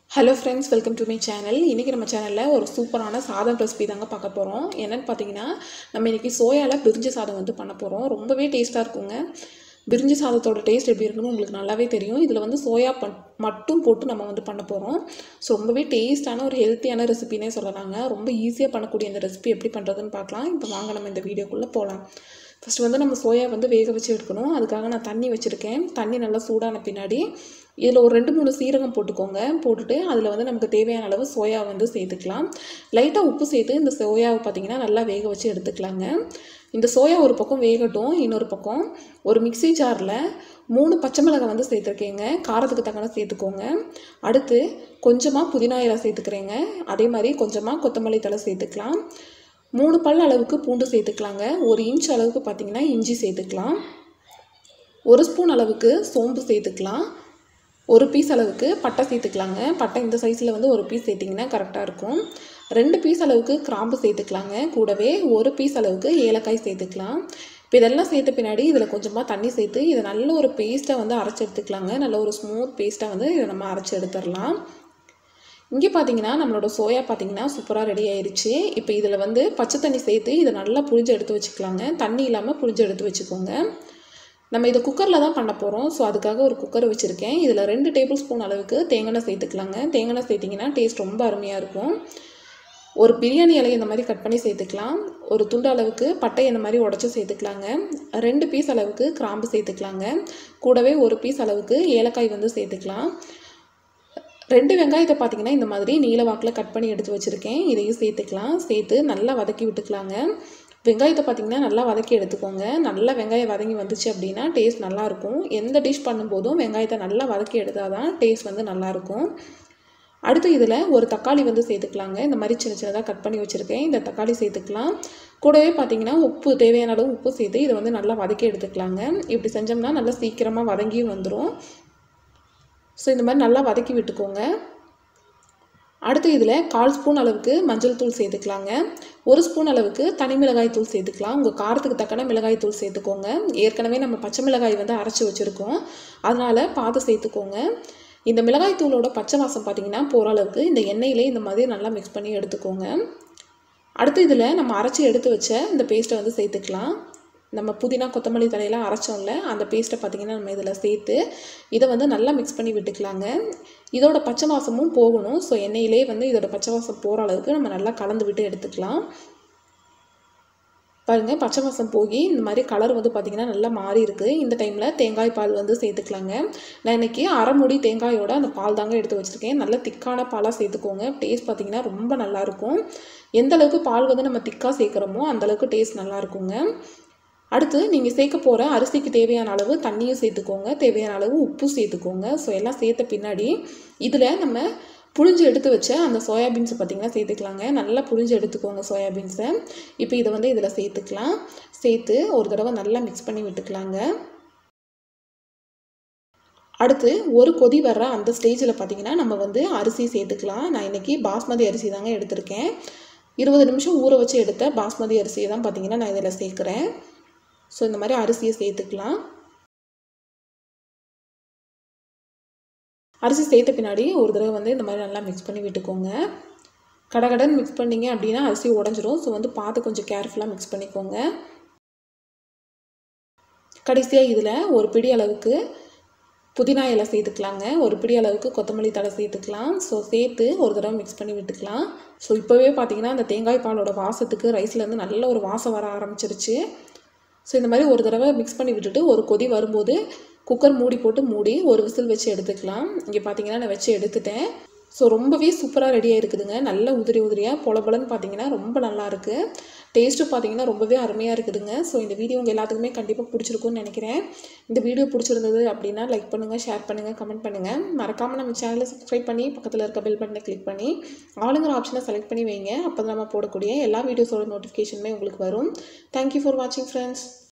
Hello friends, welcome to my channel. இன்றைக்கி நம்ம சேனலில் ஒரு சூப்பரான சாதம் ரெசிபி தாங்க பார்க்க போகிறோம். என்னென்னு பார்த்தீங்கன்னா, நம்ம இன்றைக்கி சோயாவில் பிரிஞ்சி சாதம் பண்ண போகிறோம். ரொம்பவே டேஸ்ட்டாக இருக்குங்க. பிரிஞ்சி சாதத்தோட டேஸ்ட் எப்படி இருக்குன்னு உங்களுக்கு நல்லாவே தெரியும். இதில் சோயா மட்டும் போட்டு நம்ம பண்ண போகிறோம். ஸோ ரொம்பவே டேஸ்ட்டான ஒரு ஹெல்த்தியான ரெசிபினே சொல்லலாங்க. ரொம்ப ஈஸியாக பண்ணக்கூடிய இந்த ரெசிபி எப்படி பண்ணுறதுன்னு பார்க்கலாம். இப்போ வாங்க நம்ம இந்த வீடியோக்குள்ளே போகலாம். ஃபஸ்ட்டு நம்ம சோயா வேக வச்சு எடுக்கணும். அதுக்காக நான் தண்ணி வச்சுருக்கேன். தண்ணி நல்லா சூடான பின்னாடி இதில் ஒரு 2-3 சீரகம் போட்டுக்கோங்க. போட்டுட்டு அதில் நமக்கு தேவையான அளவு சோயா சேர்த்துக்கலாம். லைட்டாக உப்பு சேர்த்து இந்த சோயாவை பார்த்திங்கன்னா நல்லா வேக வச்சு எடுத்துக்கலாங்க. இந்த சோயா ஒரு பக்கம் வேகட்டும். இன்னொரு பக்கம் ஒரு மிக்ஸி ஜாரில் 3 பச்சை மிளகாய் சேர்த்துருக்கேங்க. காரத்துக்கு தக்கன சேர்த்துக்கோங்க. அடுத்து கொஞ்சமாக புதினா இலை சேர்த்துக்கிறேங்க. அதே மாதிரி கொஞ்சமாக கொத்தமல்லி தழை சேர்த்துக்கலாம். 3 பல் அளவுக்கு பூண்டு சேர்த்துக்கலாங்க. 1 இன்ச் அளவுக்கு பார்த்திங்கன்னா இஞ்சி சேர்த்துக்கலாம். 1 ஸ்பூன் அளவுக்கு சோம்பு சேர்த்துக்கலாம். 1 பீஸ் அளவுக்கு பட்டை சேர்த்துக்கலாங்க. பட்டை இந்த சைஸில் 1 பீஸ் சேர்த்திங்கன்னா கரெக்டாக இருக்கும். 2 பீஸ் அளவுக்கு கிராம்பு சேர்த்துக்கலாங்க. கூடவே 1 பீஸ் அளவுக்கு ஏலக்காய் சேர்த்துக்கலாம். இப்போ இதெல்லாம் சேர்த்த பின்னாடி இதில் கொஞ்சமாக தண்ணி சேர்த்து இதை நல்ல ஒரு பேஸ்ட்டாக அரைச்சி எடுத்துக்கலாங்க. நல்ல ஒரு ஸ்மூத் பேஸ்ட்டாக இதை நம்ம அரைச்சி எடுத்துடலாம். இங்கே பார்த்தீங்கன்னா நம்மளோட சோயா பார்த்தீங்கன்னா சூப்பராக ரெடி ஆயிடுச்சு. இப்போ இதில் பச்சை தண்ணி சேர்த்து இதை நல்லா புழிஞ்சு எடுத்து வச்சுக்கலாங்க. தண்ணி இல்லாமல் புழிஞ்சு எடுத்து வச்சுக்கோங்க. நம்ம இதை குக்கரில் தான் பண்ண போகிறோம். ஸோ அதுக்காக ஒரு குக்கர் வச்சுருக்கேன். இதில் 2 டேபிள் ஸ்பூன் அளவுக்கு தேங்காய் சேர்த்துக்கலாங்க. தேங்காய் சேர்த்திங்கன்னா டேஸ்ட் ரொம்ப அருமையாக இருக்கும். ஒரு பிரியாணி இலையை இந்த மாதிரி கட் பண்ணி சேர்த்துக்கலாம். ஒரு துண்டு அளவுக்கு பட்டை இந்த மாதிரி உடச்சி சேர்த்துக்கலாங்க. 2 பீஸ் அளவுக்கு கிராம்பு சேர்த்துக்கலாங்க. கூடவே 1 பீஸ் அளவுக்கு ஏலக்காய் சேர்த்துக்கலாம். 2 வெங்காயத்தை பார்த்திங்கன்னா இந்த மாதிரி நீல வாக்கில் கட் பண்ணி எடுத்து வச்சுருக்கேன். இதையும் சேர்த்துக்கலாம். சேர்த்து நல்லா வதக்கி விட்டுக்கலாங்க. வெங்காயத்தை பார்த்திங்கன்னா நல்லா வதக்கி எடுத்துக்கோங்க. நல்லா வெங்காயம் வதங்கி வந்துச்சு அப்படின்னா டேஸ்ட் நல்லாயிருக்கும். எந்த டிஷ் பண்ணும்போதும் வெங்காயத்தை நல்லா வதக்கி எடுத்தால் தான் டேஸ்ட் நல்லாயிருக்கும். அடுத்து இதில் ஒரு தக்காளி சேர்த்துக்கலாங்க. இந்த மாதிரி சின்ன சின்னதாக கட் பண்ணி வச்சுருக்கேன். இந்த தக்காளி சேர்த்துக்கலாம். கூடவே பார்த்திங்கன்னா உப்பு, தேவையான அளவு உப்பு சேர்த்து இதை நல்லா வதக்கி எடுத்துக்கலாங்க. இப்படி செஞ்சோம்னா நல்லா சீக்கிரமாக வதங்கியும் வந்துடும். ஸோ இந்த மாதிரி நல்லா வதக்கி விட்டுக்கோங்க. அடுத்து இதில் 1/4 ஸ்பூன் அளவுக்கு மஞ்சள் தூள் சேர்த்துக்கலாங்க. 1 ஸ்பூன் அளவுக்கு தனி மிளகாய் தூள் சேர்த்துக்கலாம். உங்கள் காரத்துக்கு தக்கன மிளகாய் தூள் சேர்த்துக்கோங்க. ஏற்கனவே நம்ம பச்சை மிளகாய் அரைச்சி வச்சுருக்கோம். அதனால் பார்த்து சேர்த்துக்கோங்க. இந்த மிளகாய் தூளோட பச்சை வாசம் பார்த்திங்கன்னா போகிற அளவுக்கு இந்த எண்ணெயிலே இந்த மாதிரி நல்லா மிக்ஸ் பண்ணி எடுத்துக்கோங்க. அடுத்து இதில் நம்ம அரைச்சி எடுத்து வச்ச இந்த பேஸ்ட்டை சேர்த்துக்கலாம். நம்ம புதினா கொத்தமல்லி தழையெல்லாம் அரைச்சோம்ல, அந்த பேஸ்ட்டை பார்த்திங்கன்னா நம்ம இதில் சேர்த்து இதை நல்லா மிக்ஸ் பண்ணி விட்டுக்கலாங்க. இதோட பச்சை வாசமும் போகணும். ஸோ எண்ணெயிலே இதோட பச்சை வாசம் போகிற அளவுக்கு நம்ம நல்லா கலந்து விட்டு எடுத்துக்கலாம். பாருங்கள், பச்சை வாசம் போய் இந்த மாதிரி கலர் பார்த்திங்கன்னா நல்லா மாறி இருக்குது. இந்த டைமில் தேங்காய் பால் சேர்த்துக்கலாங்க. நான் இன்றைக்கி அரை மூடி தேங்காயோட அந்த பால் தாங்க எடுத்து வச்சுருக்கேன். நல்ல திக்கான பாலாக சேர்த்துக்கோங்க. டேஸ்ட் பார்த்திங்கன்னா ரொம்ப நல்லாயிருக்கும். எந்த அளவுக்கு பால் நம்ம திக்காக சேர்க்குறோமோ அந்தளவுக்கு டேஸ்ட் நல்லாயிருக்குங்க. அடுத்து நீங்கள் சேர்க்க போகிற அரிசிக்கு தேவையான அளவு தண்ணியும் சேர்த்துக்கோங்க. தேவையான அளவு உப்பு சேர்த்துக்கோங்க. ஸோ எல்லாம் சேர்த்த பின்னாடி இதில் நம்ம புழிஞ்சு எடுத்து வச்ச அந்த சோயாபீன்ஸை பார்த்திங்கன்னா சேர்த்துக்கலாங்க. நல்லா புழிஞ்சு எடுத்துக்கோங்க சோயாபீன்ஸை. இப்போ இதை இதில் சேர்த்துக்கலாம். சேர்த்து ஒரு தடவை நல்லா மிக்ஸ் பண்ணி விட்டுக்கலாங்க. அடுத்து ஒரு கொதி வர்ற அந்த ஸ்டேஜில் பார்த்திங்கன்னா நம்ம அரிசி சேர்த்துக்கலாம். நான் இன்றைக்கி பாஸ்மதி அரிசி தாங்க எடுத்திருக்கேன். 20 நிமிஷம் ஊற வச்சு எடுத்த பாஸ்மதி அரிசியை தான் பார்த்திங்கன்னா நான் இதில் சேர்க்குறேன். ஸோ இந்த மாதிரி அரிசியை சேர்த்துக்கலாம். அரிசி சேர்த்த பின்னாடி ஒரு தடவை இந்த மாதிரி நல்லா மிக்ஸ் பண்ணி விட்டுக்கோங்க. கடகடன் மிக்ஸ் பண்ணிங்க அப்படின்னா அரிசி உடஞ்சிரும். ஸோ பார்த்து கொஞ்சம் கேர்ஃபுல்லாக மிக்ஸ் பண்ணிக்கோங்க. கடைசியாக இதில் ஒரு பிடி அளவுக்கு புதினா இலை சேர்த்துக்கலாங்க. ஒரு பிடி அளவுக்கு கொத்தமல்லி தழை சேர்த்துக்கலாம். ஸோ சேர்த்து ஒரு தடவை மிக்ஸ் பண்ணி விட்டுக்கலாம். ஸோ இப்போவே பார்த்திங்கன்னா அந்த தேங்காய் பாலோட வாசத்துக்கு ரைஸ்லேருந்து நல்ல ஒரு வாசம் வர ஆரம்பிச்சிருச்சு. ஸோ இந்த மாதிரி ஒரு தடவை மிக்ஸ் பண்ணி விட்டுட்டு ஒரு கொதி வரும்போது குக்கர் மூடி போட்டு மூடி ஒரு விசில் வச்சு எடுத்துக்கலாம். இங்கே பார்த்திங்கன்னா நான் வச்சு எடுத்துட்டேன். ஸோ ரொம்பவே சூப்பராக ரெடியாக இருக்குதுங்க. நல்ல உதிரியாக பொலபொலன்னு பார்த்திங்கன்னா ரொம்ப நல்லாயிருக்கு. டேஸ்ட்டும் பார்த்திங்கன்னா ரொம்பவே அருமையாக இருக்குதுங்க. ஸோ இந்த வீடியோ உங்கள் எல்லாத்துக்குமே கண்டிப்பாக பிடிச்சிருக்குன்னு நினைக்கிறேன். இந்த வீடியோ பிடிச்சிருந்தது அப்படின்னா லைக் பண்ணுங்கள், ஷேர் பண்ணுங்கள், கமெண்ட் பண்ணுங்கள். மறக்காமல் நம்ம சேனலை சப்ஸ்கிரைப் பண்ணி பக்கத்தில் இருக்க பெல் பட்டனை கிளிக் பண்ணி ஆளுங்கிற ஆப்ஷனை செலக்ட் பண்ணி வைங்க. அப்போ தான் நம்ம போடக்கூடிய எல்லா வீடியோஸோட நோட்டிஃபிகேஷனுமே உங்களுக்கு வரும். தேங்க்யூ ஃபார் வாட்சிங் ஃப்ரெண்ட்ஸ்.